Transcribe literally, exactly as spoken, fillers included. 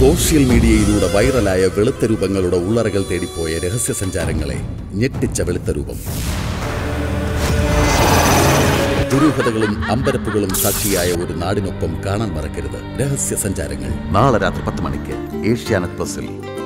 Social മീഡിയയിലൂടെ വൈറലായ വെളുത്ത രൂപങ്ങളുടെ ഉള്ളറകൾ തേടിപ്പോയ രഹസ്യ സഞ്ചാരങ്ങളെ ഞെട്ടിച്ച വെളുത്ത രൂപം. ദുരൂഹതകളും അമ്പരപ്പുകളും സാക്ഷിയായ ഒരു നാടിനൊപ്പം കാണാൻ മറക്കരുത് രഹസ്യ സഞ്ചാരങ്ങൾ. നാളെ രാത്രി പത്ത് മണിക്ക് ഏഷ്യാനെറ്റ് പ്ലസിൽ.